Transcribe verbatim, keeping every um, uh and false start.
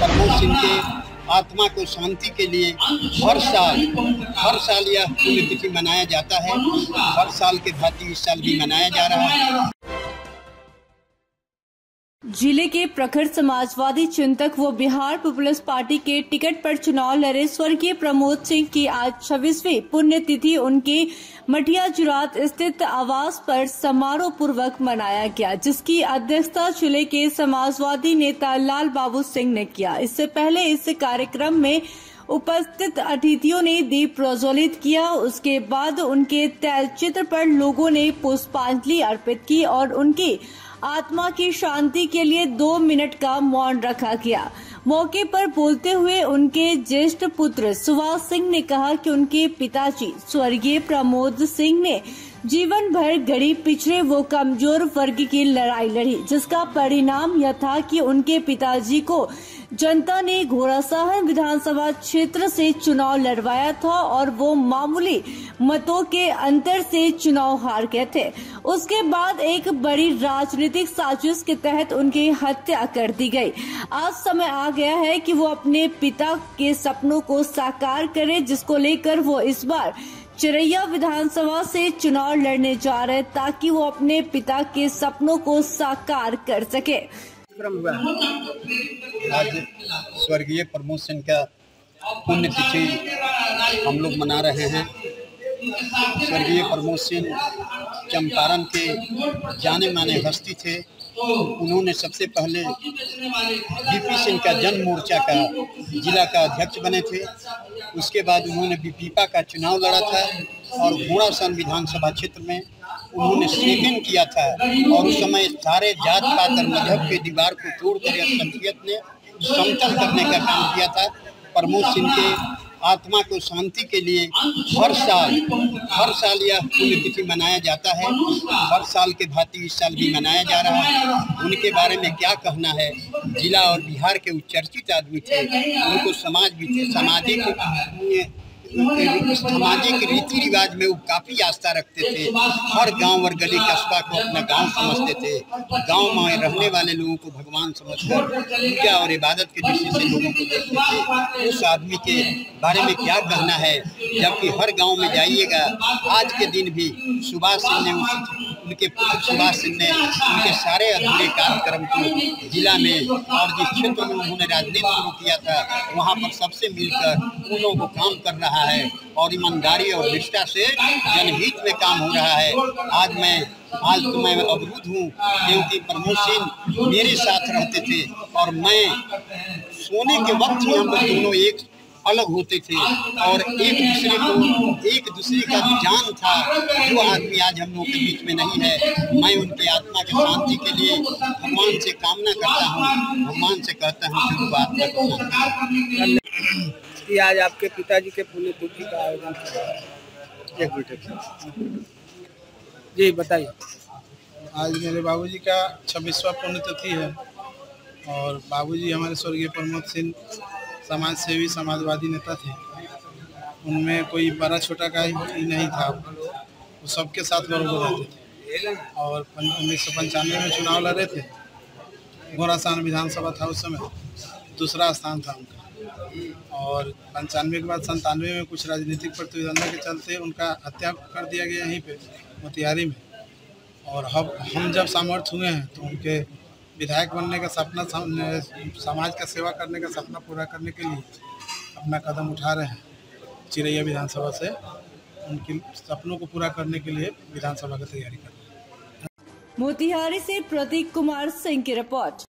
प्रमोद सिंह के आत्मा को शांति के लिए हर साल हर साल यह पुण्यतिथि मनाया जाता है। हर साल के भांति इस साल भी मनाया जा रहा है। जिले के प्रखर समाजवादी चिंतक व बिहार पीपुल्स पार्टी के टिकट पर चुनाव लड़े स्वर्गीय प्रमोद सिंह की आज छब्बीसवीं पुण्यतिथि उनके मठिया जुरात स्थित आवास पर समारोह पूर्वक मनाया गया, जिसकी अध्यक्षता जिले के समाजवादी नेता लाल बाबू सिंह ने किया। इससे पहले इस कार्यक्रम में उपस्थित अतिथियों ने दीप प्रज्वलित किया। उसके बाद उनके तैलचित्र पर लोगों ने पुष्पांजलि अर्पित की और उनकी आत्मा की शांति के लिए दो मिनट का मौन रखा गया। मौके पर बोलते हुए उनके ज्येष्ठ पुत्र सुभाष सिंह ने कहा कि उनके पिताजी स्वर्गीय प्रमोद सिंह ने जीवन भर गरीब, पिछड़े व कमजोर वर्ग की लड़ाई लड़ी, जिसका परिणाम यह था कि उनके पिताजी को जनता ने घोड़ासहन विधानसभा क्षेत्र से चुनाव लड़वाया था और वो मामूली मतों के अंतर से चुनाव हार गए थे। उसके बाद एक बड़ी राजनीतिक साजिश के तहत उनकी हत्या कर दी गई। आज समय आ गया है कि वो अपने पिता के सपनों को साकार करे, जिसको लेकर वो इस बार चिरैया विधानसभा से चुनाव लड़ने जा रहे, ताकि वो अपने पिता के सपनों को साकार कर सके। आज स्वर्गीय प्रमोद सिंह का पुण्यतिथि हम लोग मना रहे हैं। स्वर्गीय प्रमोद सिंह चंपारण के जाने माने हस्ती थे। उन्होंने सबसे पहले बीपी सिंह का जन मोर्चा का जिला का अध्यक्ष बने थे। उसके बाद उन्होंने बीपीपा का चुनाव लड़ा था और घोड़ासहन विधानसभा क्षेत्र में उन्होंने सेकंड किया था और उस समय सारे जात पात और मजहब के दीवार को तोड़कर शख्सियत ने समतल करने का काम किया था। प्रमोद सिंह के आत्मा को शांति के लिए हर साल हर साल यह पुण्यतिथि मनाया जाता है। हर साल के भांति इस साल भी मनाया जा रहा है। उनके बारे में क्या कहना है, जिला और बिहार के उच्चर्चित आदमी थे। उनको समाज सामाजिक सामाजिक रीति रिवाज में वो काफ़ी आस्था रखते थे। हर गांव और गली कस्बा को अपना गांव समझते थे। गांव में रहने वाले लोगों को भगवान समझकर पूजा और इबादत के दृष्टि से लोगों को देखते थे। उस आदमी के बारे में क्या कहना है, जबकि हर गांव में जाइएगा। आज के दिन भी सुभाष सिंह ने उनके पुत्र सुभाष सिंह ने उनके सारे अधूरे कार्यक्रम को जिला में और जिस क्षेत्र में उन्होंने राजनीति शुरू किया था वहाँ पर सबसे मिलकर उन लोगों को काम कर रहा है और ईमानदारी और निष्ठा से जनहित में काम हो रहा है। आज मैं आज तो मैं अवरुद्ध हूँ क्योंकि प्रमोद सिंह मेरे साथ रहते थे और मैं सोने के वक्त ही हम लोग दोनों एक अलग होते थे और एक दूसरे को एक दूसरे का जान था। जो आदमी आज हम लोग के बीच में नहीं है, मैं उनकी आत्मा की शांति के लिए भगवान से कामना करता हूँ, भगवान से कहता हूँ शुरुआत कि आज आपके पिताजी के पुण्यतिथि का आयोजन किया। एक मिनट जी बताइए। आज मेरे बाबूजी का छब्बीसवां पुण्यतिथि है और बाबूजी हमारे स्वर्गीय प्रमोद सिंह समाज सेवी समाजवादी नेता थे। उनमें कोई बड़ा छोटा का ही नहीं था, वो सबके साथ बराबर रहते थे और उन्नीस सौ पंचानवे में चुनाव लड़े थे। घोड़ासहन विधानसभा था उस समय, दूसरा स्थान था उनका और पंचानवे के बाद संतानवे में कुछ राजनीतिक प्रतिद्वंद्विता के चलते उनका हत्या कर दिया गया यहीं पे मोतिहारी में। और हम हम जब सामर्थ्य हुए हैं तो उनके विधायक बनने का सपना, समाज का सेवा करने का सपना पूरा करने के लिए अपना कदम उठा रहे हैं। चिरैया विधानसभा से उनके सपनों को पूरा करने के लिए विधानसभा की तैयारी कर रहे हैं। मोतिहारी से प्रतीक कुमार सिंह की रिपोर्ट।